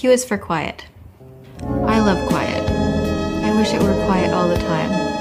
Q is for quiet. I love quiet. I wish it were quiet all the time.